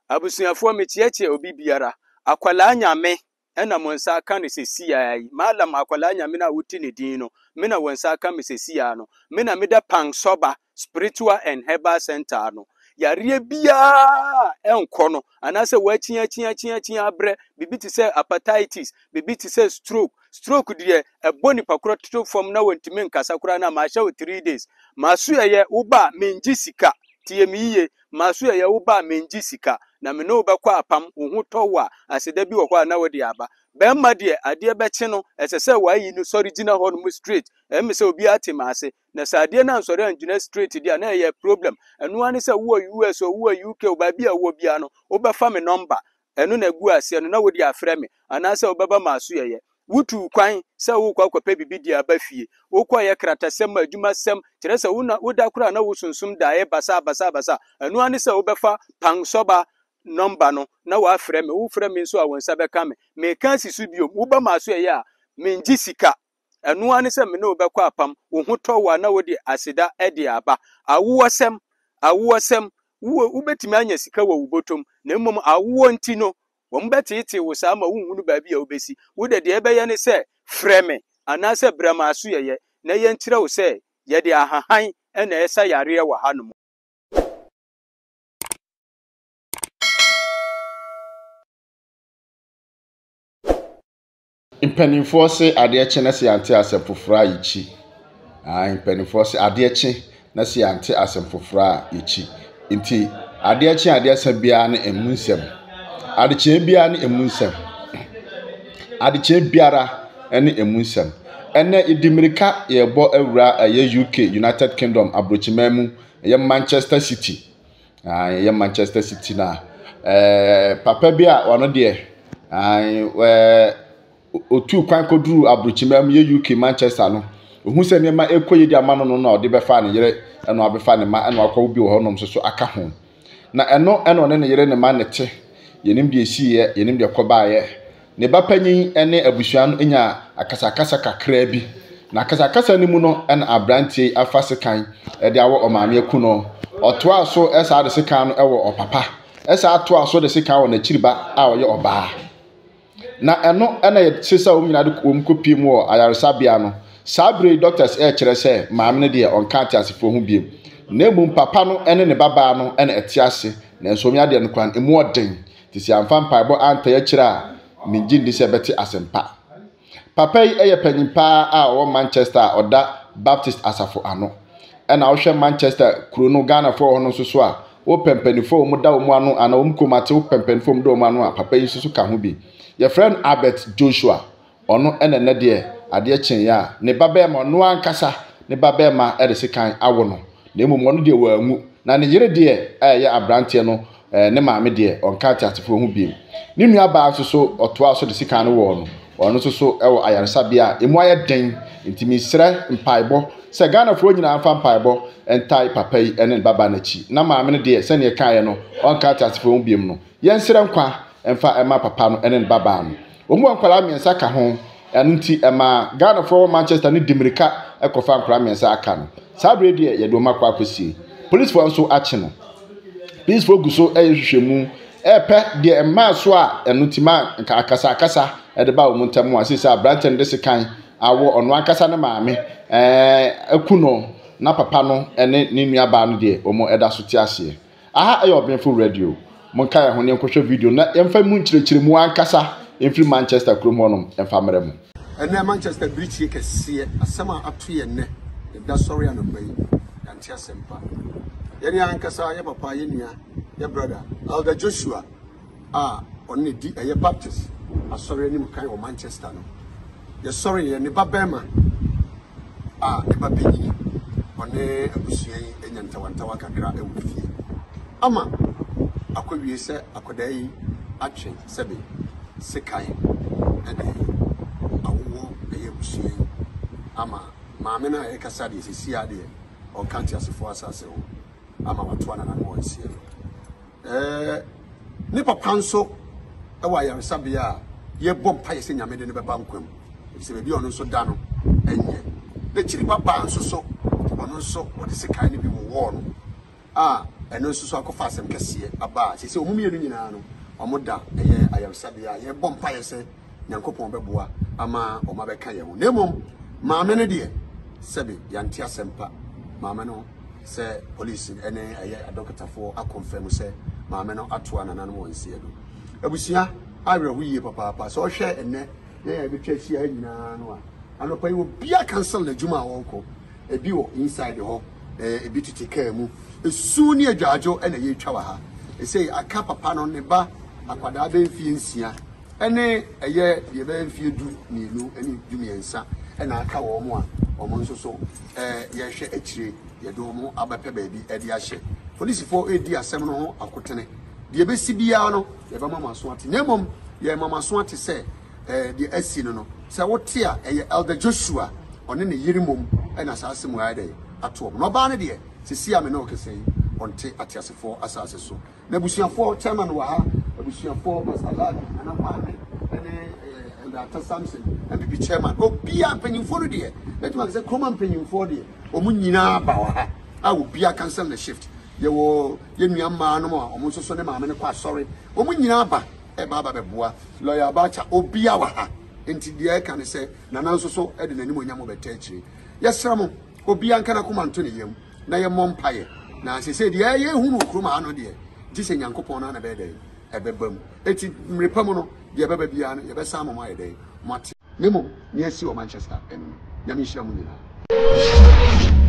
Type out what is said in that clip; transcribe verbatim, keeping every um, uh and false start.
abusuafo metietie obi biara akwala nyame ena monsa aka ne sesia yi malam akwala nyame na wuti ne din no me na wonsa aka me sesia no me na me da Pansoba spiritual and herbal center no yare bia enko no anase wachia chia chia chia abre bibi ti se hepatitis bibi ti se stroke stroke de eboni pakro to form na wantimi nkasa kura na ma hye three days masu ye uba menji sika tie miye masu ye uba menji sika na me no bekwa apam ohu towa aseda bi wo kwa na wodi aba bemma de ade beche no esese wayi no sorry gina ho no straight em se obi atima ase na sade na nsori anjuna straight dia na ye problem enu ani se wo U S o wo U K o ba bia wo bia no obefa me number enu na gu ase no na wodi afre me anase obeba masu ye wutu kwan se wo kwa kwape bibi dia ba fie wo kwa ye kratasem adwuma sem kire se wo na woda kura na wo sunsum da ye basa basa basa enu ani se obefa Pansoba number no na wa frɛ me wo frɛ me nso a wonsa bɛka me me kan sisu biom wo ba maso ye a menji sika eno ane sɛ me ne wo bɛkɔ apam wo ho tɔwa na wo de aseda e de aba awosɛm awosɛm wo wo betimi anya sika wo botom na mmom awo nti no wo mbetete wo sa ma wo hunu ba bia wo besi wo de de ɛbɛyɛ ne sɛ frɛ me anase brama aso ye na ye nkyerɛ wo sɛ ye de ahahan e na ɛsa yare wɔ hanom. Impenifo se adeche na se ante asempofra yichi ah impenifo se adeche na se ante asempofra yichi nti adeche adeche bia na emunsem adeche bia na emunsem adeche biara ene emunsem ene idimirika ye bo awura ye U K United Kingdom abrochimemu ye Manchester City ah ye Manchester City na eh papa bia wono de ah we otu kwan koduru abrochimam ye U K Manchester no ohu se ne ma ekoye di amano no na ode befa ne yere eno abefa ne ma eno akwa obi wo honom so aka ho na eno eno ne ne yere ne ma nete yenim de esi ye yenim de koba ye ne bapanyin ene abusua no enya akasa akasa kakra bi na akasa akasa ne mu no ena abrantie afase kan e de awo omame aku no oto aso esa de sekan no ewo opapa esa ato aso de sekan wo na chiriba a oye oba na eno ena sisa wo nyina de kom kopi mu o ayaresabia no sabre doctors e kire se maame ne de onka atiasefo ho biem na emu papa no ene ne baba no ena etiase na enso mi ade no kwan emu oden tisi amfa mpaibo anta ya kire a minji ndi se beti asempa papa yi eye panyimpa a wo Manchester oda Baptist asafo ano ena wo hwe Manchester kuro no Ghana fo ho no so so a wo pempanifo mu da wo mu ano ana wo mkomate wo pempanifo mu da wo mu ano a papa yi susu ka ho bi your friend Albert Joshua ono ene ne de ade chen ya ne babema no ankasa ne babema e de sekan awo no na emom ono de wa anwu na ne yere de e ya abrante no ne maame de onka tiatefo ho biem ne nua ba so so otoa so de sekan no wo no ono so so e wo ayaresabia emu aye den ntimi sre mpaibo se Ghana fo nyina amfa mpaibo entai papa yi ene baba na chi na maame ne de se ne kan no onka tiatefo ho biem no yen sre nkwa emfa ema papa no ene baba no omu ankwala miensa ka ho enti ema Ghana for Manchester ni dimirika ekofa ankwala miensa aka no sabre de ye do makwa akosi police for nso ache no police for guso eyehwehwemu epe de ema so a enutima nka akasa akasa e de ba o muntamu asisa branten de sekan awo ono akasa ne maame eh akuno na papa no ene ni nua ba no de omo eda so ti ase aha ayo benfo radio monka ya hone nkohwe video na emfa mu nkyerɛkyerɛ mu ankasa emfiri Manchester krom honom emfa mre mu ene Manchester bridge kɛseɛ asɛm a ato yɛ ne da sɔre anobai yantia sempa yɛne ankasa yɛ papa yɛ nua yɛ brother Elder Joshua a ɔne di ɛyɛ Baptist asɔre anim kan wɔ Manchester no yɛ sɔre yɛ ne babɛma a ne babanyi ɔne abusua yi enya ntawantawa kakra ɛwɔ fie ama akɔwie sɛ akɔda yi atwe sɛbe sekai ɛde awo ɛyɛ busua ama maame na ɛyɛ kasa de sisi ade ɔka ntiasefo asase ho ama watoa na nan wɔnsie eh ne papa nso ɛwɔ ayaresabea a yɛbɔ mpa yɛ sɛ nyame de ne bɛba nkwam sɛ baabi ɔno nso da no ɛnyɛ ne kyiri baba nso so ɔno nso wɔde sekai ne bi wɔ no a ɛno nso so akɔfa asɛm kɛseɛ aba sɛ sɛ ɔmo mmienu nyinaa no ɔmo da ɛyɛ ayarsadeɛ yɛ bɔ mpaeɛ sɛ nyankopɔn bɛboa ama ɔma bɛka yɛ ho na mmom maame no deɛ sɛbi yɛnte asɛmpa maame no sɛ police ɛne ɛyɛ adɔkatafoɔ akɔmfam sɛ maame no atoa nananom wɔn nsia do abusua awerɛho yie papaapa sɛ ɔhwɛ ɛnnɛ yɛyɛ bɛtwa ahyia nyinaa no a anɔpa yi obia cancel n'adwuma a wɔkɔ ebi wɔ inside hɔ ebi tete kaa mu esu ne adwaadwo ɛna yɛtwa wɔ ha ɛsɛ aka papa no ne ba akwadaa bɛmfie nsia ɛne ɛyɛ deɛ bɛmfie du mmienu ɛne du mmiɛnsa ɛna aka wɔn mo a wɔn nso so ɛɛ yɛhwɛ akyire yɛde wɔn abɛpɛ baabi ɛde ahyɛ polisifoɔ edi asɛm no ho akotene deɛ bɛsi biara no yɛbɛma mo aso ate na mmom yɛma mo aso ate sɛ ɛɛ deɛ asi no no sɛ wote a ɛyɛ Elder Joshua ɔne ne yiri mom ɛna asase mu ayɛ dɛ ato ɔmo na ɔbaa no deɛ sisi ame na ɔkɛsɛ yi ɔnte ateasefoɔ asase so na abusuafoɔ chairman wɔ ha abusuafoɔ masalad anapane ɛne Elder Ata Samson M P P chairman obia mpanyimfoɔ no deɛ bɛtuma sɛ kroma mpanyimfoɔ deɛ ɔmo nyinaa ba wɔ ha a obia cancel the shift yɛwɔ yɛnua mmaa no a ɔmo nso so ne maame no kɔ asɔre ɔmo nyinaa ba ɛba aba bɛboa lawyer Abacha obia wɔ ha enti deɛ ɛka ne sɛ nana nso so ɛde n'anim onyam bɛtɛ akyire yɛsrɛ mo obia nka na koma nto ne yam na yɛmmɔ mpaeɛ na sɛ sɛ deɛ ɛyɛ hu no kuroma ano deɛ gye sɛ nyankopɔn no na bɛyɛ dɛ ɛbɛba mu eti mmerepa mu no deɛ ɛbɛba biara no yɛbɛsa ama mo ayɛ dɛ mo ate ne mmom ne asi wɔ Manchester ɛno nyame nhyira mo nyinaa